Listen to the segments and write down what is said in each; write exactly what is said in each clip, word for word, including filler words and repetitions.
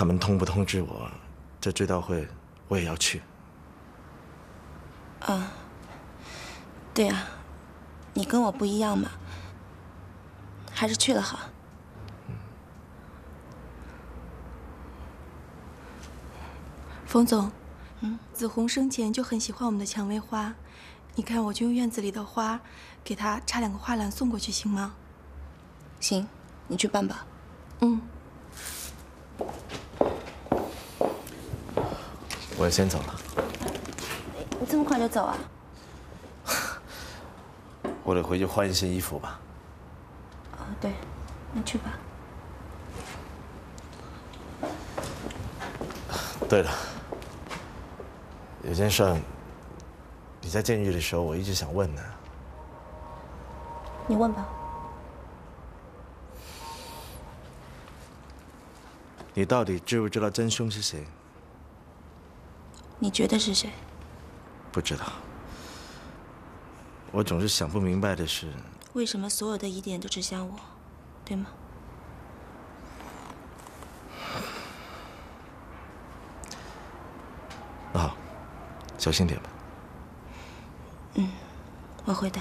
他们通不通知我，这追悼会我也要去。 啊，对啊，你跟我不一样嘛，还是去了好。 冯总，嗯，子红生前就很喜欢我们的蔷薇花，你看我就用院子里的花，给他插两个花篮送过去，行吗？ 行，你去办吧。 嗯。 我先走了。 你这么快就走啊？ 我得回去换一身衣服吧。 哦，对，那去吧。 对了。 有件事，你在监狱的时候，我一直想问呢。 你问吧。 你到底知不知道真凶是谁？ 你觉得是谁？ 不知道。我总是想不明白的是， 为什么所有的疑点都指向我，对吗？ 那好。 小心点吧。 嗯，我会的。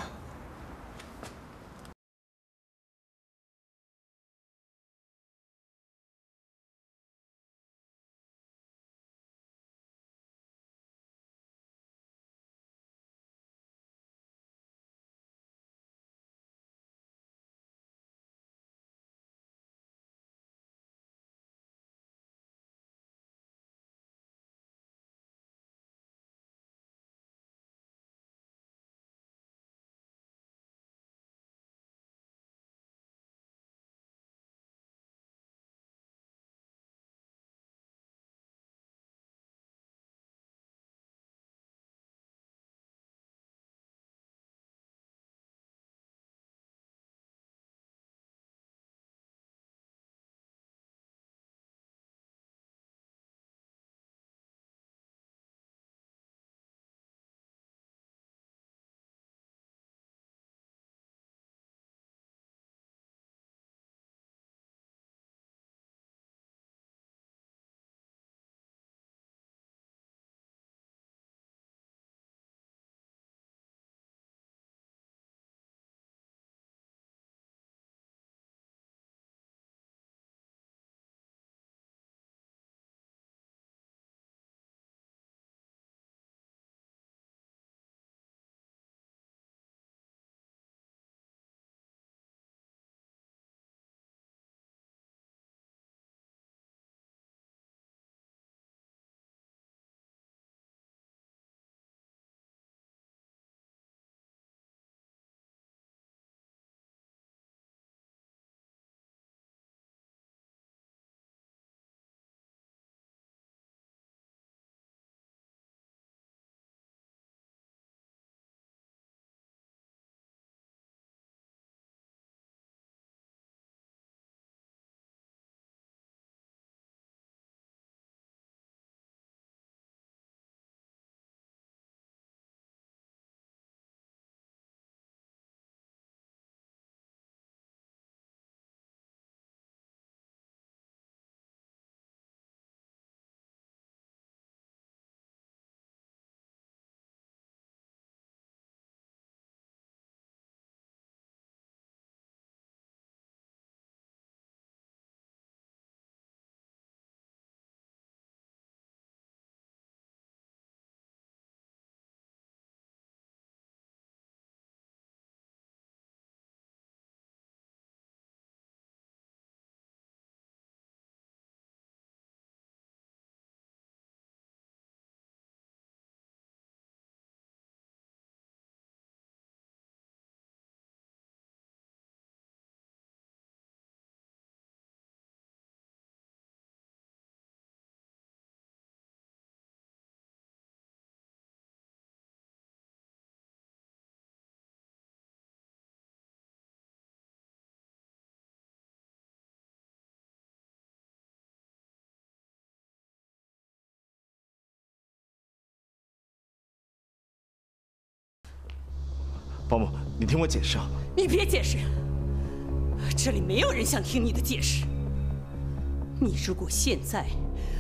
保姆，你听我解释啊！ 你别解释，这里没有人想听你的解释。你如果现在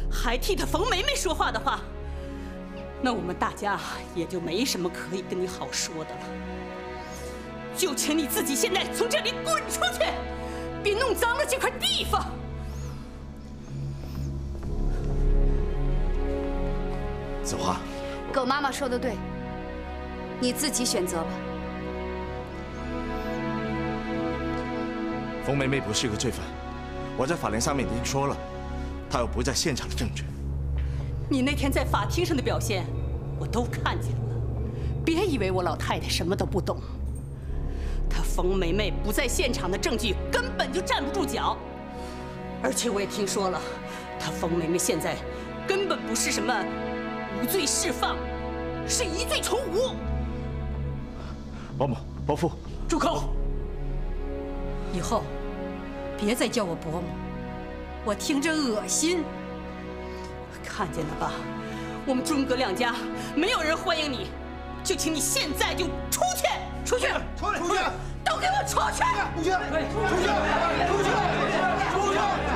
还替他冯梅梅说话的话，那我们大家也就没什么可以跟你好说的了。就请你自己现在从这里滚出去，别弄脏了这块地方。 子华， 狗妈妈说的对，你自己选择吧。 冯梅梅不是一个罪犯，我在法庭上面已经说了，她有不在现场的证据。 你那天在法庭上的表现，我都看见了。别以为我老太太什么都不懂。她冯梅梅不在现场的证据根本就站不住脚，而且我也听说了，她冯梅梅现在根本不是什么无罪释放，是疑罪重无。 保姆，伯父， 住口！以后别再叫我伯母，我听着恶心。看见了吧，我们钟阁两家没有人欢迎你，就请你现在就出去，出去， 出去，出去， 都给我出去！ 出去，出去，出去，出去，出去，出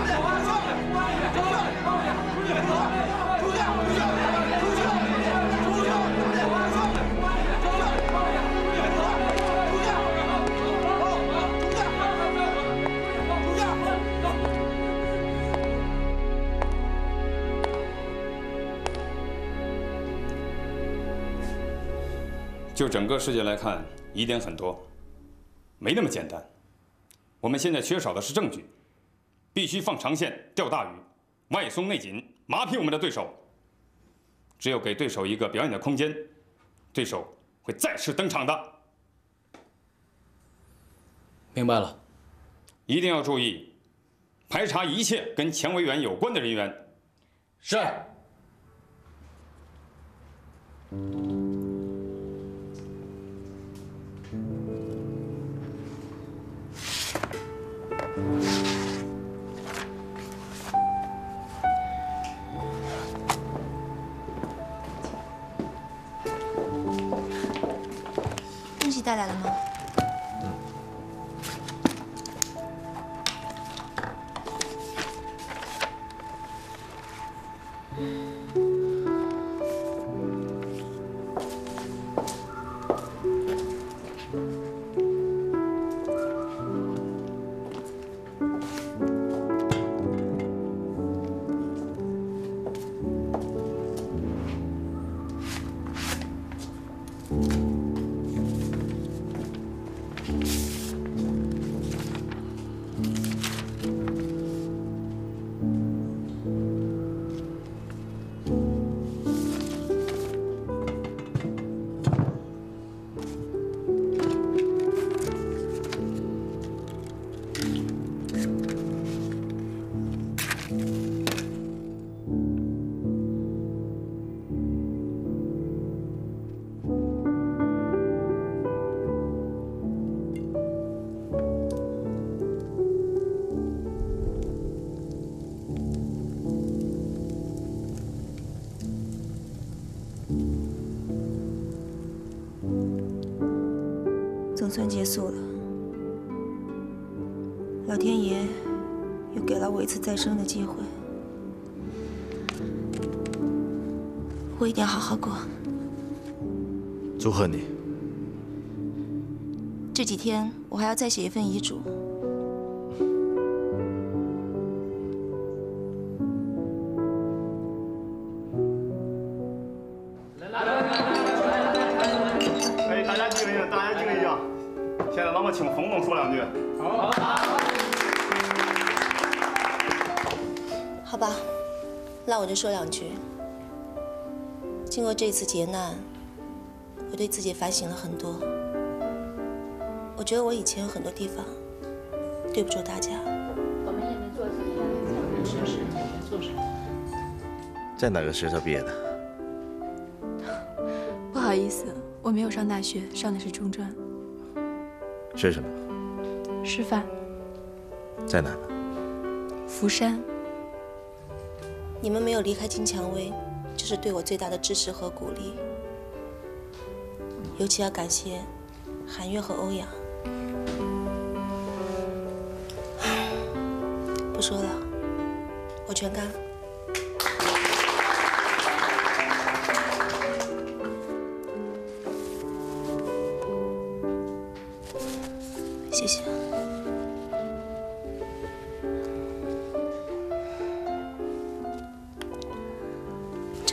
就整个事件来看，疑点很多，没那么简单。我们现在缺少的是证据，必须放长线钓大鱼，外松内紧，麻痹我们的对手。只有给对手一个表演的空间，对手会再次登场的。 明白了。 一定要注意，排查一切跟钱维元有关的人员。 是。 东西带来了吗？总算结束了，老天爷又给了我一次再生的机会，我一定要好好过。 祝贺你。 这几天我还要再写一份遗嘱。 哎，大家静一静，大家静一静。现在咱们请冯总说两句。好。 好吧，那我就说两句。经过这次劫难，我对自己反省了很多。我觉得我以前有很多地方对不住大家。 我们也没做什么，是是，没做什么。 在哪个学校毕业的？ 不好意思，我没有上大学，上的是中专。 学什么？ 师范。 在哪呢？ 福山。 你们没有离开金蔷薇，就是对我最大的支持和鼓励。尤其要感谢韩月和欧阳。不说了，我全干。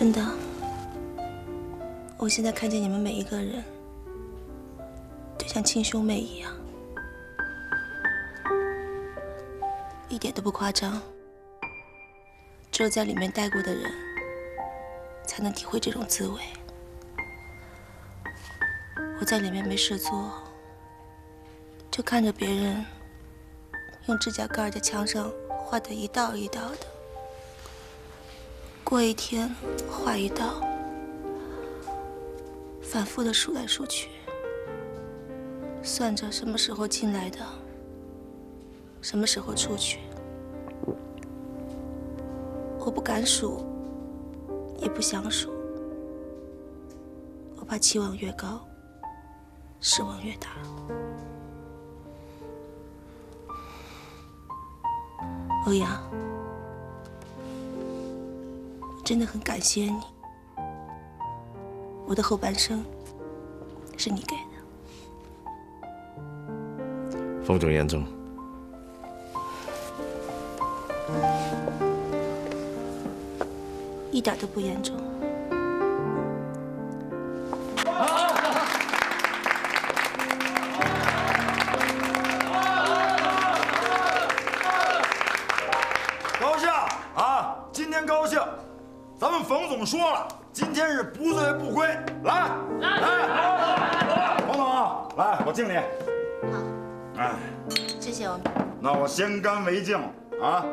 真的，我现在看见你们每一个人，就像亲兄妹一样，一点都不夸张。只有在里面待过的人，才能体会这种滋味。我在里面没事做，就看着别人用指甲盖在墙上画的一道一道的，过一天画一道，反复的数来数去，算着什么时候进来的，什么时候出去。我不敢数，也不想数，我怕期望越高，失望越大。欧阳，我真的很感谢你，我的后半生是你给的。 风总严重。 一点都不严重。 高兴啊！今天高兴，咱们冯总说了，今天是不醉不归。来来，冯总，来，我敬你。 好。 哎， 谢谢我。 那我先干为敬啊。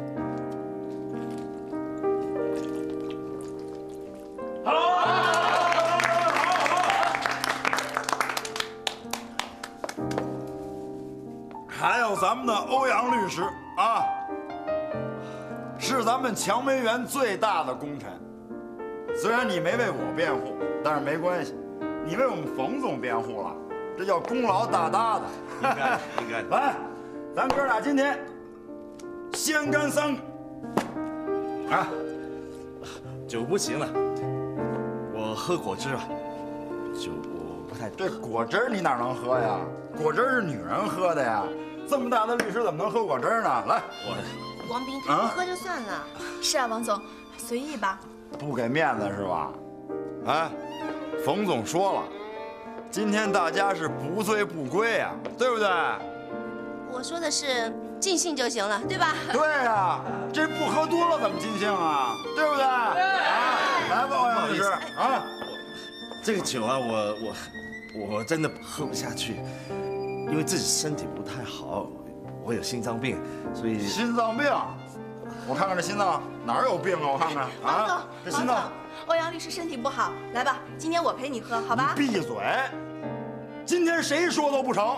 还有咱们的欧阳律师啊，是咱们蔷薇园最大的功臣。虽然你没为我辩护，但是没关系，你为我们冯总辩护了，这叫功劳大大的。 应该应该。 来，咱哥俩今天先干三个啊！ 酒不行了，我喝果汁啊。酒我不太。 这果汁你哪能喝呀？果汁是女人喝的呀。这么大的律师怎么能喝果汁呢？来， 我王斌，他不喝就算了。 是啊，王总，随意吧。 不给面子是吧？哎，冯总说了，今天大家是不醉不归呀，对不对？ 我说的是尽兴就行了，对吧？ 对呀，这不喝多了怎么尽兴啊？对不对？啊，来吧，欧阳律师啊， 这个酒啊，我我我真的喝不下去。因为自己身体不太好，我有心脏病，所以心脏病，我看看这心脏哪儿有病啊？我看看王总， 啊，这心脏， 欧阳律师身体不好，来吧，今天我陪你喝，好吧？ 闭嘴！今天谁说都不成。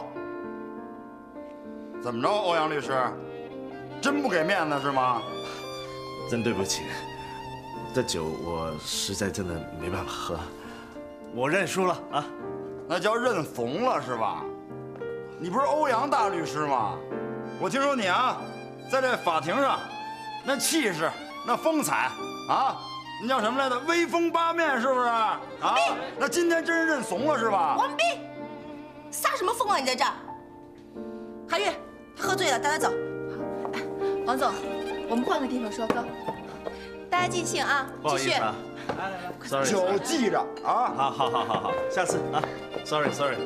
怎么着，欧阳律师，真不给面子是吗？ 真对不起，这酒我实在真的没办法喝，我认输了啊。 那叫认怂了是吧？你不是欧阳大律师吗？我听说你啊，在这法庭上，那气势、那风采啊，那叫什么来着？威风八面，是不是？啊，那今天真是认怂了是吧？ 王斌，撒什么疯啊？你在这儿？韩玉，他喝醉了，带他走。 好，王总，我们换个地方说，走。大家尽兴啊， 不好意思啊， 来来来 ，sorry， 酒记着啊。 好好好好好，下次啊 ，sorry sorry。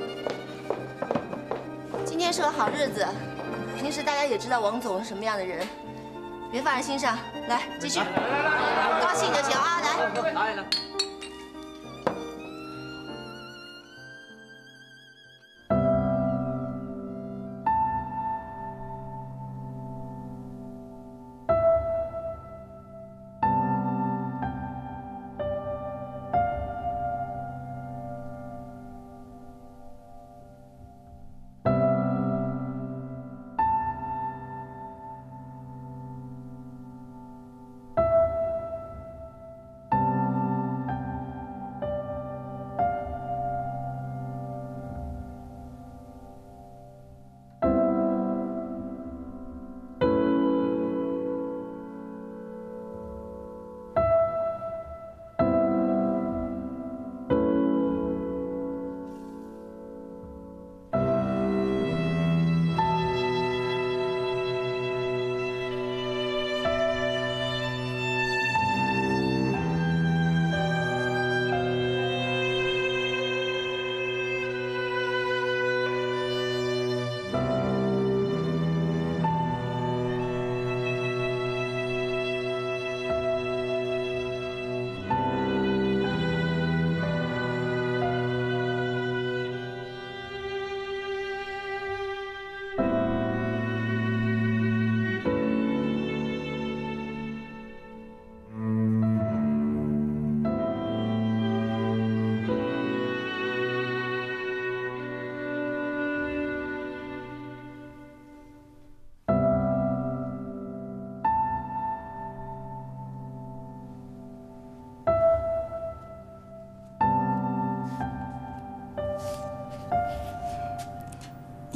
今天是个好日子，平时大家也知道王总是什么样的人，别放在心上。来，继续，高兴就行啊，来。 来来。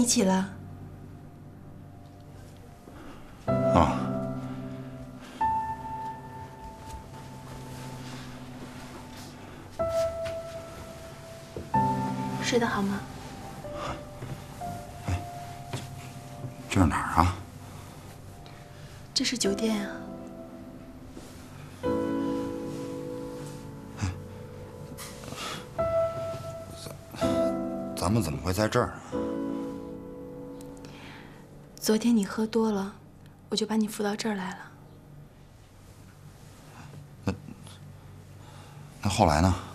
你起了？ 啊。 睡得好吗？ 这是哪儿啊？ 这是酒店啊。 咱们怎么会在这儿呢？ 昨天你喝多了，我就把你扶到这儿来了。 那那后来呢？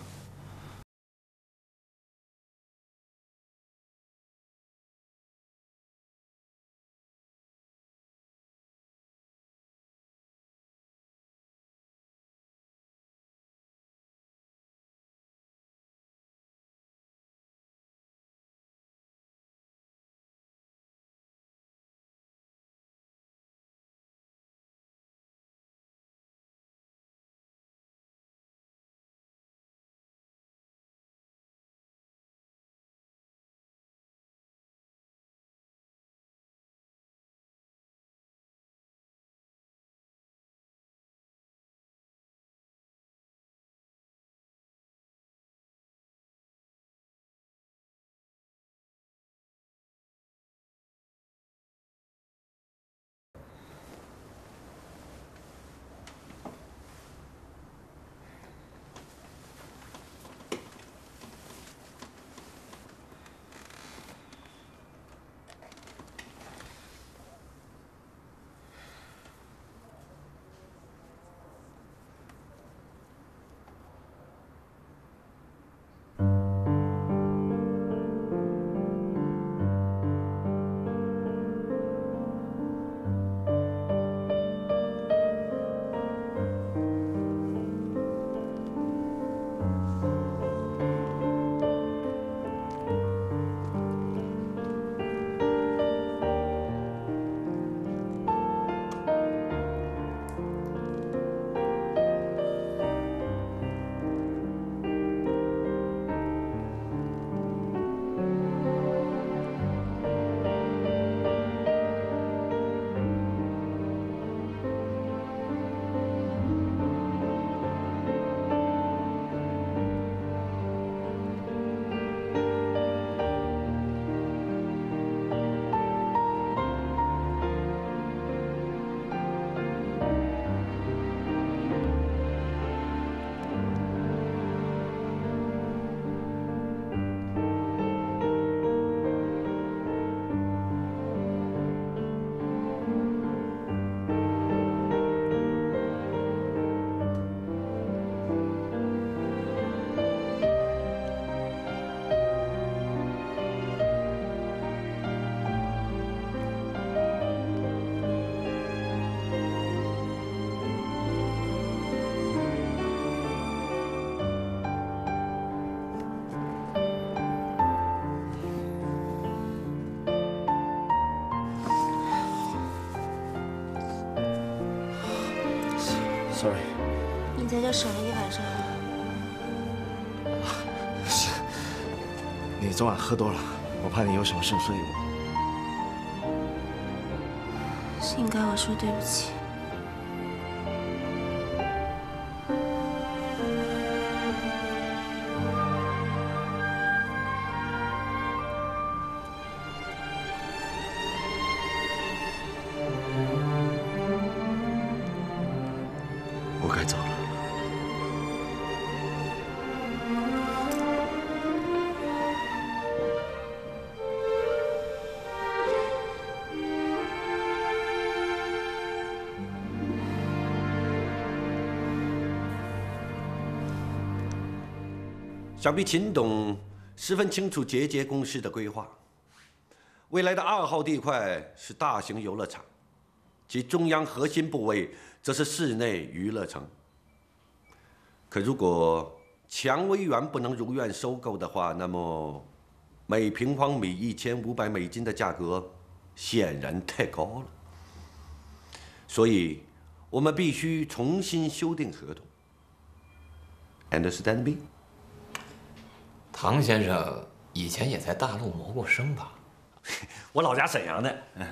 Sorry。 你在这守了一晚上啊？ 是，你昨晚喝多了，我怕你有什么事，所以我是应该我说对不起。 我该走了。 想必秦董十分清楚结节公司的规划。未来的二号地块是大型游乐场，其中央核心部位则是室内娱乐城。可如果蔷薇园不能如愿收购的话，那么每平方米一千五百美金的价格显然太高了。所以，我们必须重新修订合同。Understand me？ 唐先生以前也在大陆谋过生吧？ 我老家沈阳的。嗯。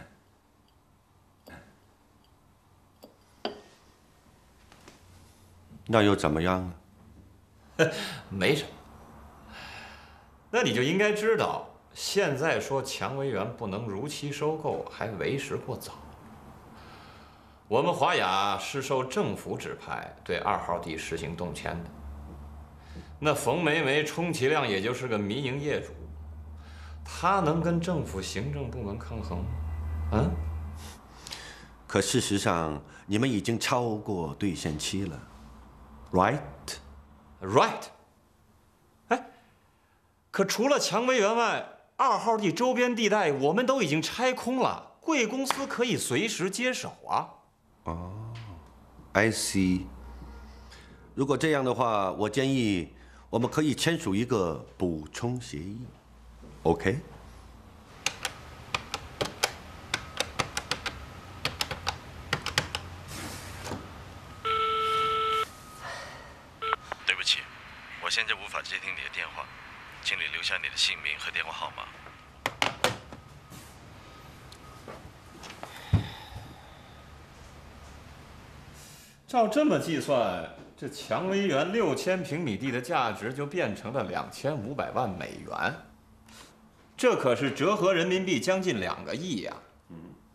那又怎么样啊？ 没什么。那你就应该知道，现在说蔷薇园不能如期收购，还为时过早。我们华雅是受政府指派对二号地实行动迁的。那冯梅梅充其量也就是个民营业主，她能跟政府行政部门抗衡吗？嗯？ 可事实上，你们已经超过兑现期了。Right, right。哎，可除了蔷薇园外，二号地周边地带我们都已经拆空了，贵公司可以随时接手啊。 哦 ，I see。如果这样的话，我建议我们可以签署一个补充协议 ，OK？ 对不起，我现在无法接听你的电话，请你留下你的姓名和电话号码。 照这么计算，这蔷薇园六千平米地的价值就变成了两千五百万美元，这可是折合人民币将近两个亿呀！嗯，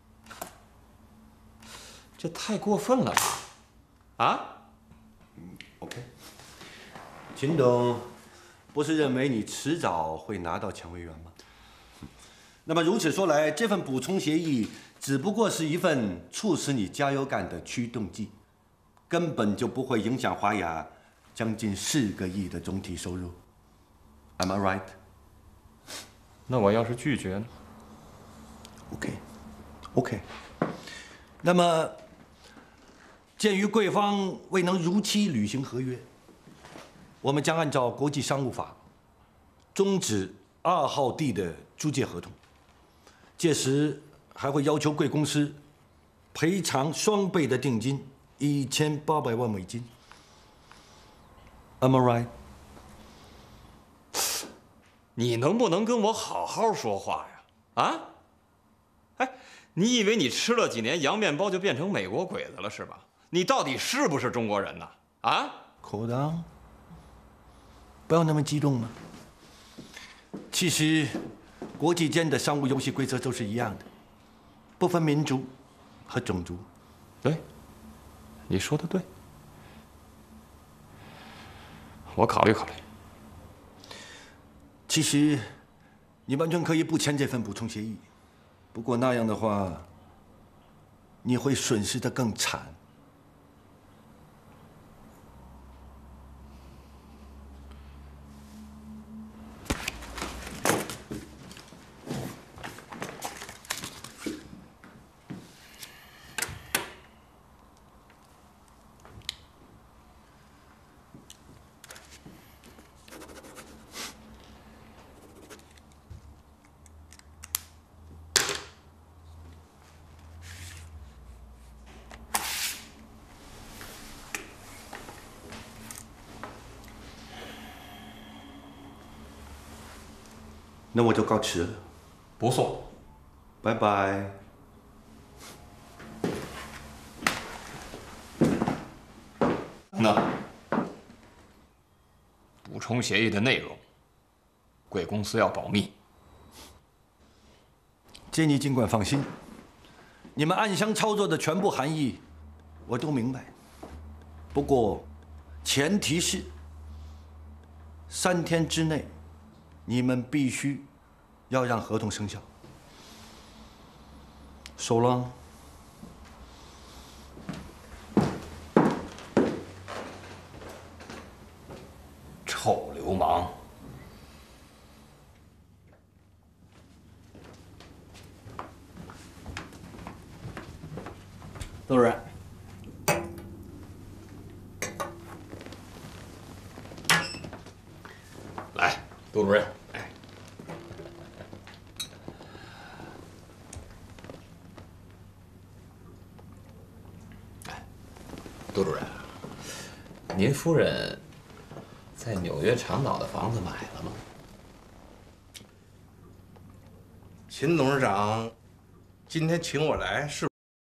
这太过分了吧？啊？ 嗯 ，OK。秦董，不是认为你迟早会拿到蔷薇园吗？那么如此说来，这份补充协议只不过是一份促使你加油干的驱动剂。根本就不会影响华雅将近四个亿的总体收入 ，Am I right？ 那我要是拒绝呢 ？OK，OK。那么，鉴于贵方未能如期履行合约，我们将按照国际商务法终止二号地的租借合同，届时还会要求贵公司赔偿双倍的定金。一千八百万美金 ，Am I right？ 你能不能跟我好好说话呀？啊？哎，你以为你吃了几年洋面包就变成美国鬼子了是吧？你到底是不是中国人呢？啊？ 口当，不要那么激动嘛。其实，国际间的商务游戏规则都是一样的，不分民族和种族。 对。你说的对，我考虑考虑。 其实，你完全可以不签这份补充协议，不过那样的话，你会损失得更惨。那我就告辞了， 不送， 拜拜。 那补充协议的内容，贵公司要保密。 建议尽管放心，你们暗箱操作的全部含义，我都明白。不过，前提是三天之内。你们必须要让合同生效。So long。 臭流氓！ 杜主任， 来，杜主任。杜主任，您夫人在纽约长岛的房子买了吗？ 现秦董事长今天请我来是？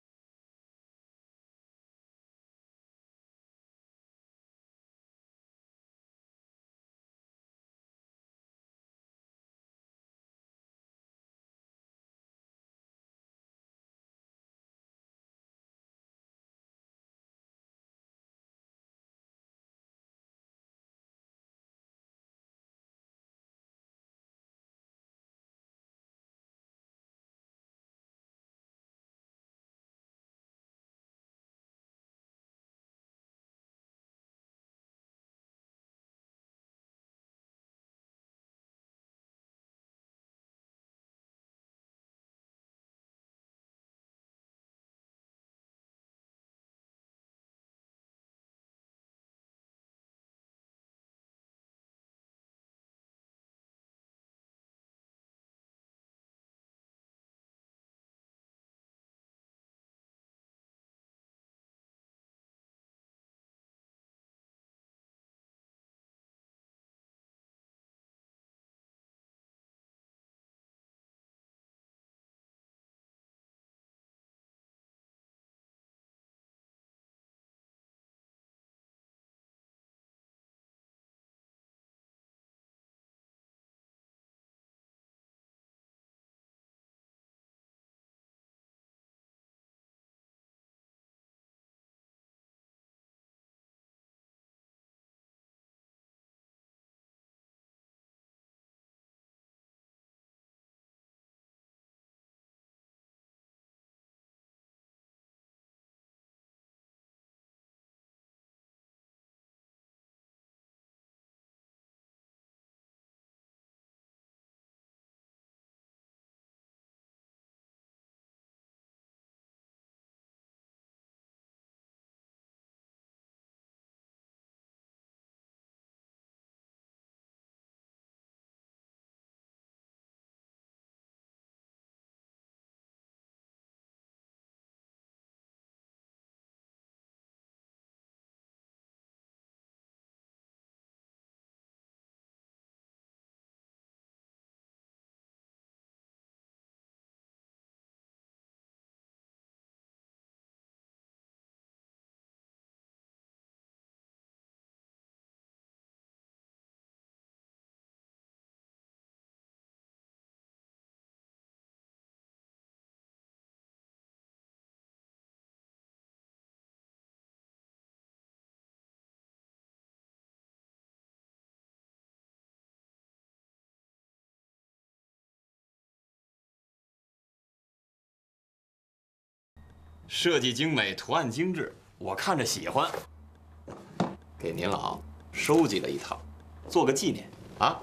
设计精美，图案精致，我看着喜欢，给您老收集了一套，做个纪念啊。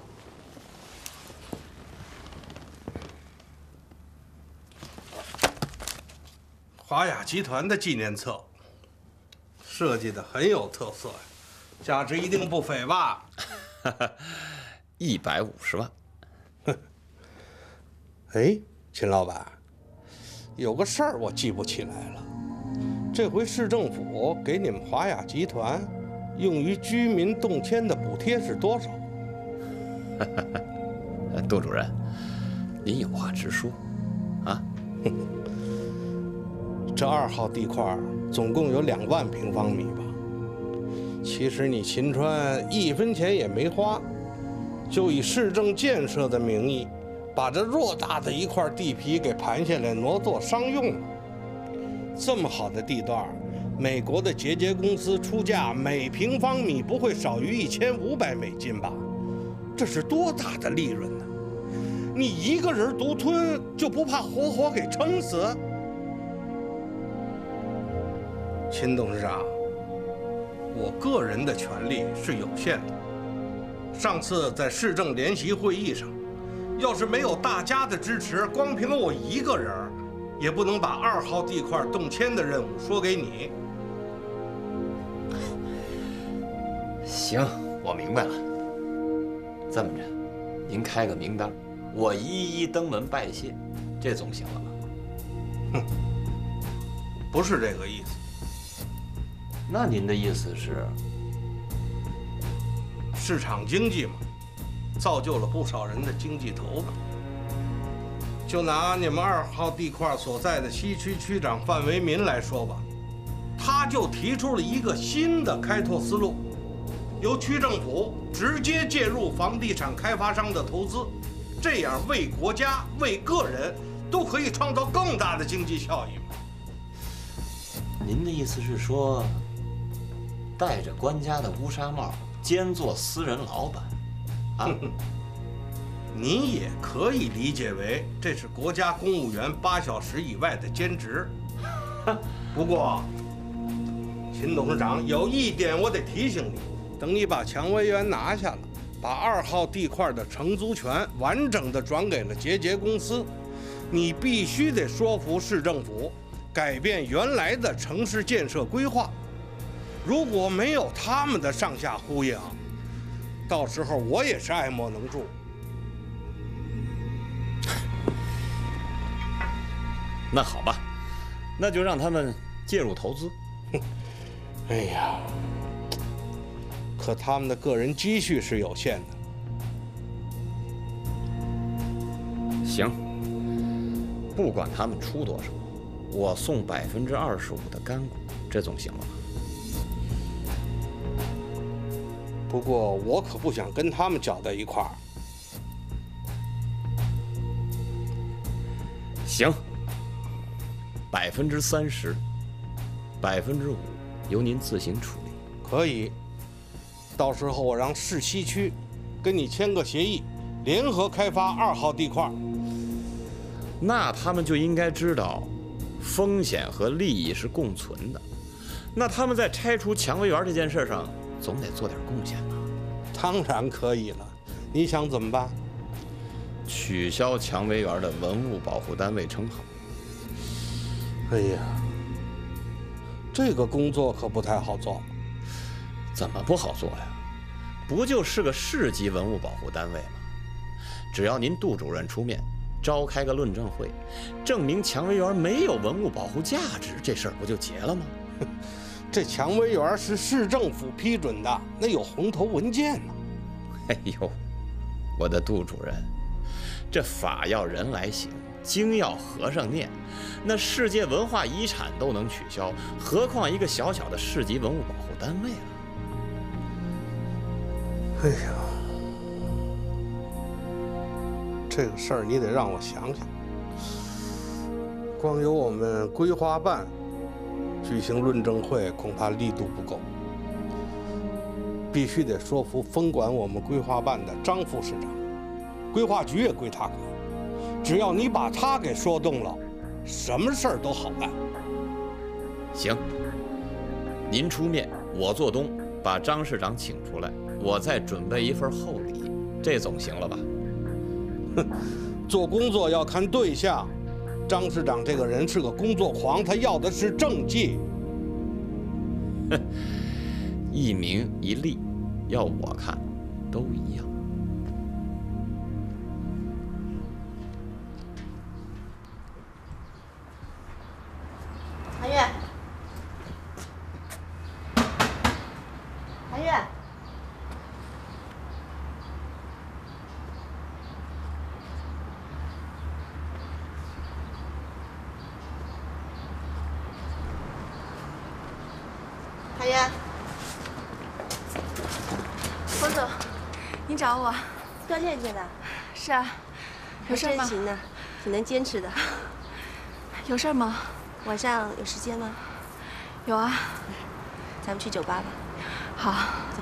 华雅集团的纪念册，设计的很有特色呀，价值一定不菲吧？ 一百五十万。 哎，秦老板。有个事儿我记不起来了，这回市政府给你们华雅集团用于居民动迁的补贴是多少？ 杜主任，您有话直说，啊？ 这二号地块总共有两万平方米吧？其实你秦川一分钱也没花，就以市政建设的名义。把这偌大的一块地皮给盘下来，挪作商用了。这么好的地段，美国的捷捷公司出价每平方米不会少于一千五百美金吧？这是多大的利润呢？你一个人独吞，就不怕活活给撑死？秦董事长，我个人的权力是有限的。上次在市政联席会议上。要是没有大家的支持，光凭我一个人，也不能把二号地块动迁的任务说给你。 行，我明白了。这么着，您开个名单，我一一登门拜谢，这总行了吧？ 哼，不是这个意思。 那您的意思是？ 市场经济嘛。造就了不少人的经济头脑。 就拿你们二号地块所在的西区区长范维民来说吧，他就提出了一个新的开拓思路，由区政府直接介入房地产开发商的投资，这样为国家、为个人都可以创造更大的经济效益。 您的意思是说，戴着官家的乌纱帽，兼做私人老板，啊？ 你也可以理解为这是国家公务员八小时以外的兼职。不过，秦董事长有一点我得提醒你，等你把蔷薇园拿下了，把二号地块的承租权完整的转给了捷捷公司，你必须得说服市政府改变原来的城市建设规划。如果没有他们的上下呼应，到时候我也是爱莫能助。 那好吧，那就让他们介入投资。 哎呀，可他们的个人积蓄是有限的。 行，不管他们出多少，我送百分之二十五的干股，这总行了吧？ 不过我可不想跟他们搅在一块儿。 行。百分之三十，百分之五由您自行处理。 可以，到时候我让市西区跟你签个协议，联合开发二号地块。 那他们就应该知道，风险和利益是共存的。那他们在拆除蔷薇园这件事上，总得做点贡献吧？ 当然可以了，你想怎么办？ 取消蔷薇园的文物保护单位称号。 哎呀，这个工作可不太好做。 怎么不好做呀？不就是个市级文物保护单位吗？只要您杜主任出面，召开个论证会，证明蔷薇园没有文物保护价值，这事儿不就结了吗？ 这蔷薇园是市政府批准的，那有红头文件呢。 哎呦，我的杜主任，这法要人来行，经要和尚念，那世界文化遗产都能取消，何况一个小小的市级文物保护单位了？ 哎呀，这个事儿你得让我想想。光由我们规划办举行论证会，恐怕力度不够，必须得说服分管我们规划办的张副市长，规划局也归他管。只要你把他给说动了，什么事儿都好办。 行，您出面，我做东，把张市长请出来，我再准备一份厚礼，这总行了吧？ 哼，做工作要看对象。张市长这个人是个工作狂，他要的是政绩。 哼，一名一利，要我看，都一样。 韩月，韩月，韩月， 冯总，您找我？ 锻炼去呢？ 是啊，有事吗？ 真行呢，挺能坚持的。 有事吗？ 晚上有时间吗？ 有啊， 咱们去酒吧吧。 好。 走。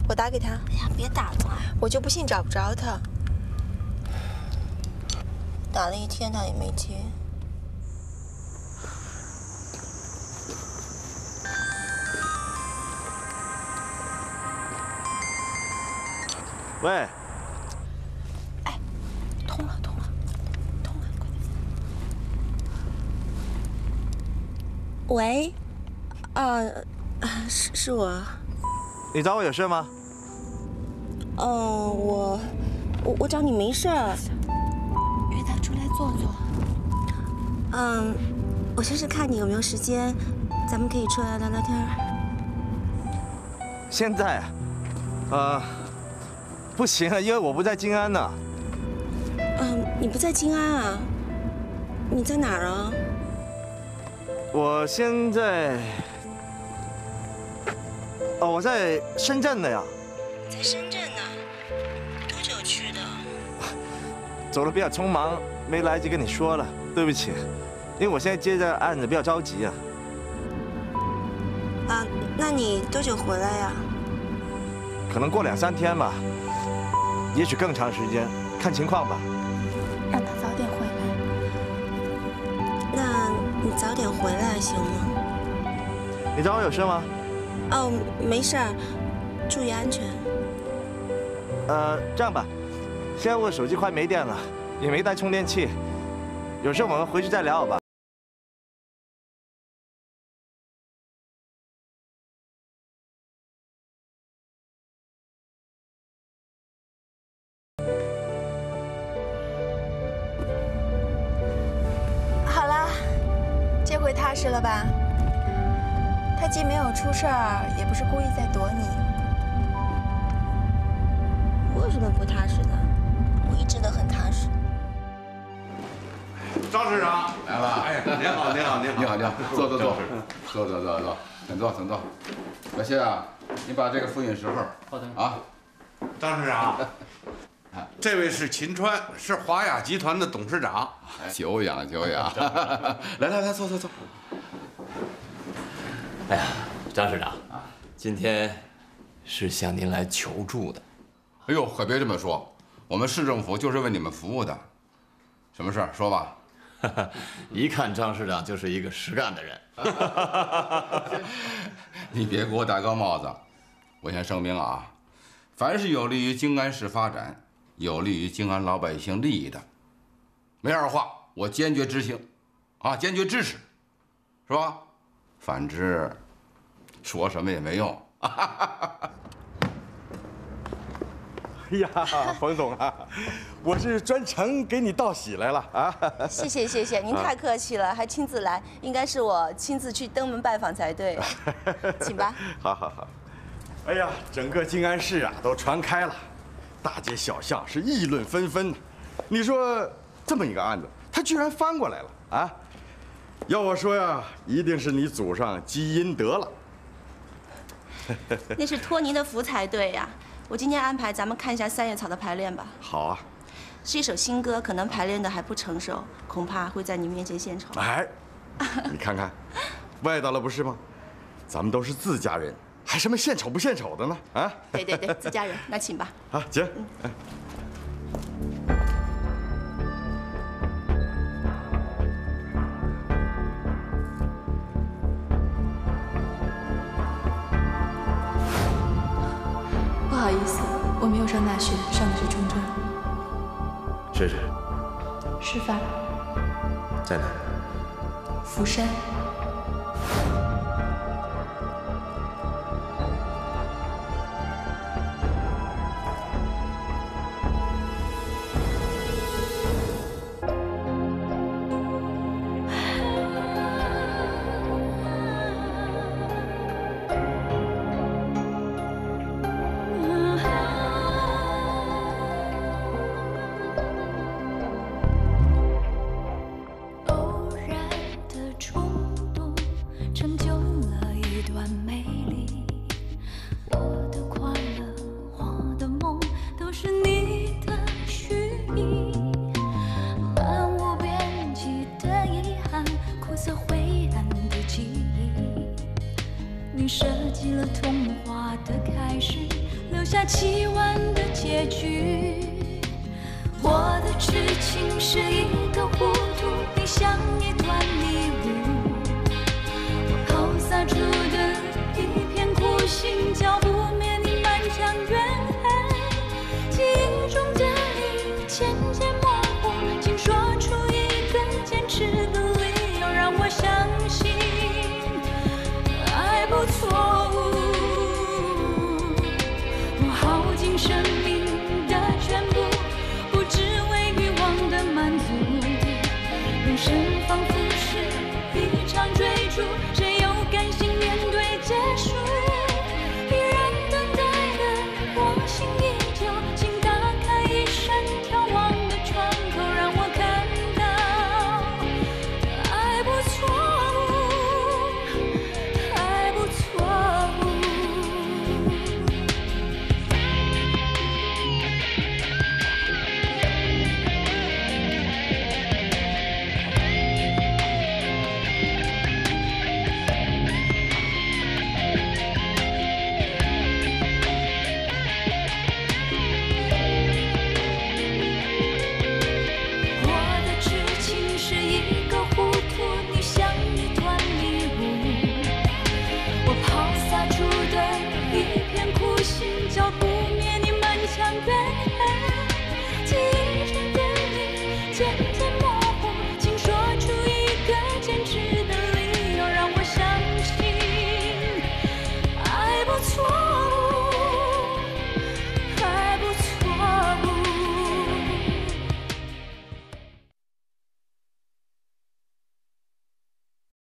我打给他。 哎呀，别打了， 我就不信找不着他。 打了一天他也没接。 喂。 哎，通了，通了，通了，快点。喂，啊，是是我。 你找我有事吗？ 哦，我我我找你没事儿。约他出来坐坐。嗯，我就是看你有没有时间，咱们可以出来聊聊天儿。 现在，呃，不行啊，因为我不在静安呢。 嗯，你不在静安啊？你在哪儿啊？ 我现在，哦，我在深圳呢呀。 在深圳呢？多久去的？ 走的比较匆忙，没来得及跟你说了，对不起。因为我现在接着案子比较着急啊。 啊，那你多久回来呀？ 可能过两三天吧，也许更长时间，看情况吧。 让他早点回来。 那你早点回来行吗？ 你找我有事吗？ 哦，没事儿，注意安全。 呃，这样吧，现在我手机快没电了，也没带充电器，有事我们回去再聊好吧？ 好了，这回踏实了吧？他既没有出事儿，也不是故意在躲你。 我有什么不踏实的？我一直都很踏实。 张市长来了，哎，您好，您好，您好，你好，你好，坐坐坐，坐坐坐坐，请坐，请坐。小谢啊，你把这个复印时候，好的啊。 张市长，这位是秦川，是华雅集团的董事长。 久仰久仰，来来来，坐坐坐。 哎呀，张市长，今天是向您来求助的。 哎呦，可别这么说，我们市政府就是为你们服务的。什么事儿？说吧。 一看张市长就是一个实干的人。 你别给我戴高帽子。我先声明啊，凡是有利于静安市发展、有利于静安老百姓利益的，没二话，我坚决执行，啊，坚决支持，是吧？反之，说什么也没用。 哎呀，冯总啊，我是专程给你道喜来了啊！ 谢谢谢谢，您太客气了，还亲自来，应该是我亲自去登门拜访才对。请吧。 好好好。哎呀，整个静安市啊都传开了，大街小巷是议论纷纷。你说这么一个案子，他居然翻过来了啊！要我说呀，一定是你祖上积阴德了。 那是托您的福才对呀。我今天安排咱们看一下三叶草的排练吧。 好啊， 是一首新歌，可能排练的还不成熟，恐怕会在你面前献丑。 哎，你看看，外道了不是吗？咱们都是自家人，还什么献丑不献丑的呢？啊？ 对对对，自家人，那请吧。 好，请。嗯。 不好意思，我没有上大学，上的是中专。 是是。 师范。 在哪？ 福山。 你设计了童话的开始， 留下凄婉的结局。我的痴情是一个糊涂，你像一团泥。